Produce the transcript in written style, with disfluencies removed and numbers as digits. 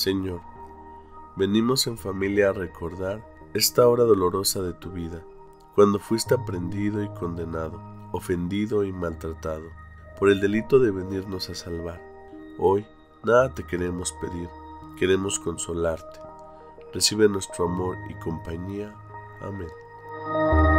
Señor, venimos en familia a recordar esta hora dolorosa de tu vida, cuando fuiste aprendido y condenado, ofendido y maltratado, por el delito de venirnos a salvar. Hoy, nada te queremos pedir, queremos consolarte. Recibe nuestro amor y compañía. Amén.